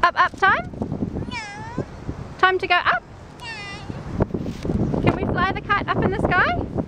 Up time? No. Time to go up? No. Can we fly the kite up in the sky?